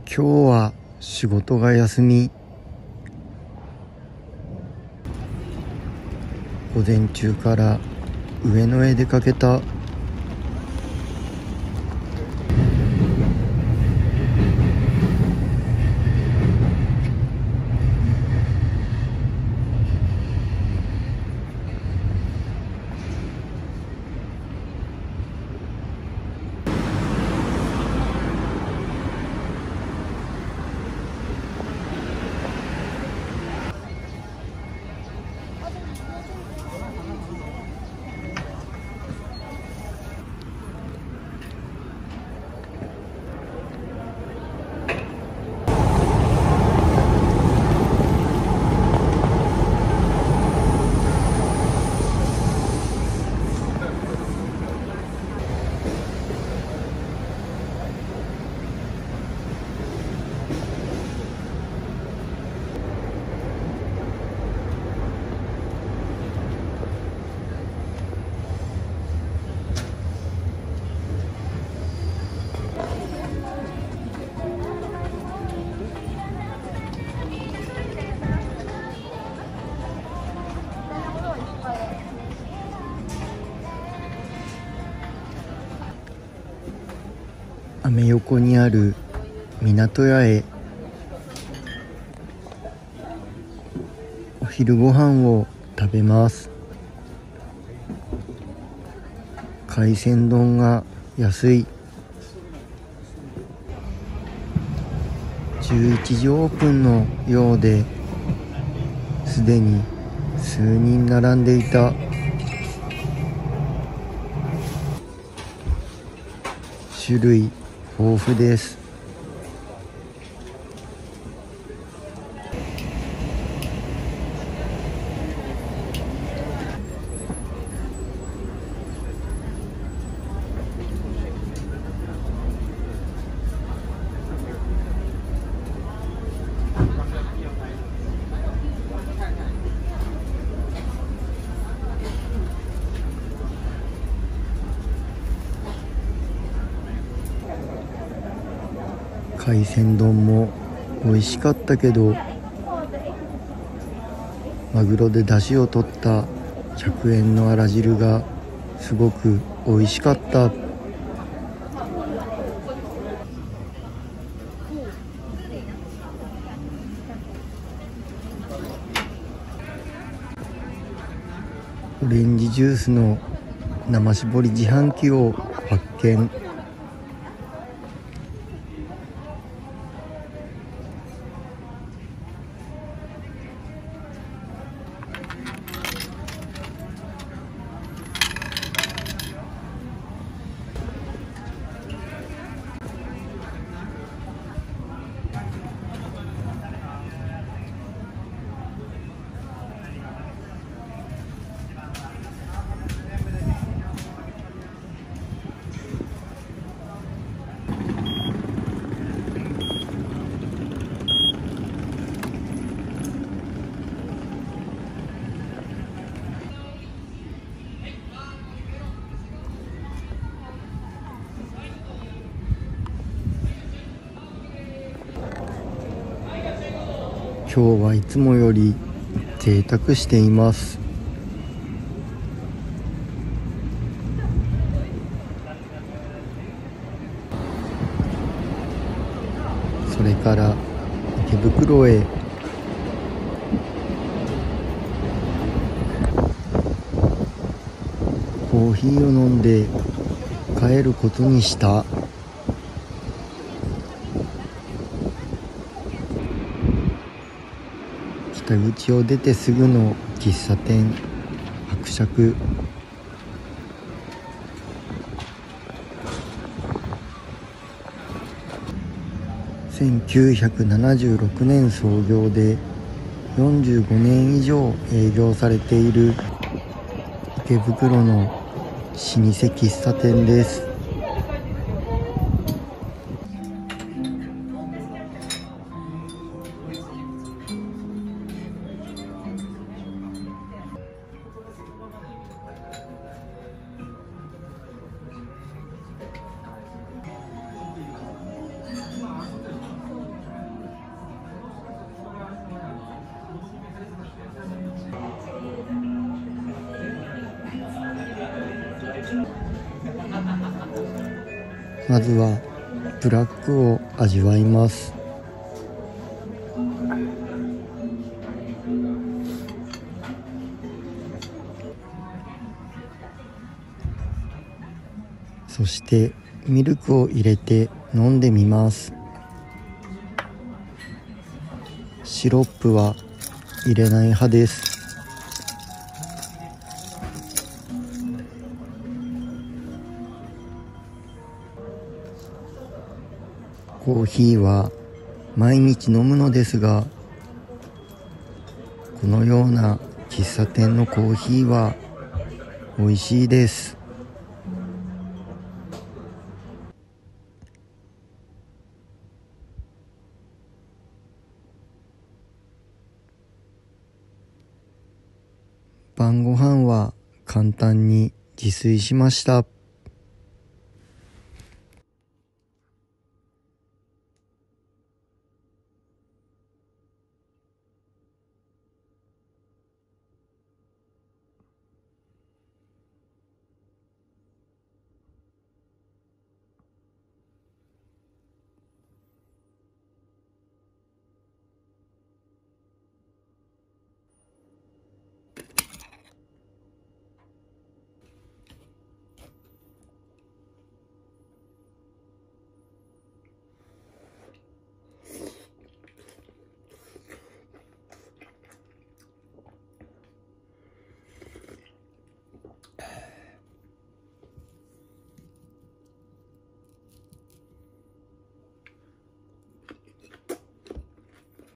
今日は仕事が休み。午前中から上野へ出かけた。アメ横にある港屋へお昼ご飯を食べます。海鮮丼が安い。11時オープンのようで、すでに数人並んでいた。種類豊富です。海鮮丼も美味しかったけど、マグロで出汁を取った100円のあら汁がすごく美味しかった。オレンジジュースの生搾り自販機を発見。今日はいつもより贅沢しています。それから池袋へ。コーヒーを飲んで帰ることにした。北口を出てすぐの喫茶店伯爵。1976年創業で45年以上営業されている池袋の老舗喫茶店です。 まずはブラックを味わいます。そしてミルクを入れて飲んでみます。シロップは入れない派です。コーヒーは毎日飲むのですが、このような喫茶店のコーヒーは美味しいです。晩ご飯は簡単に自炊しました。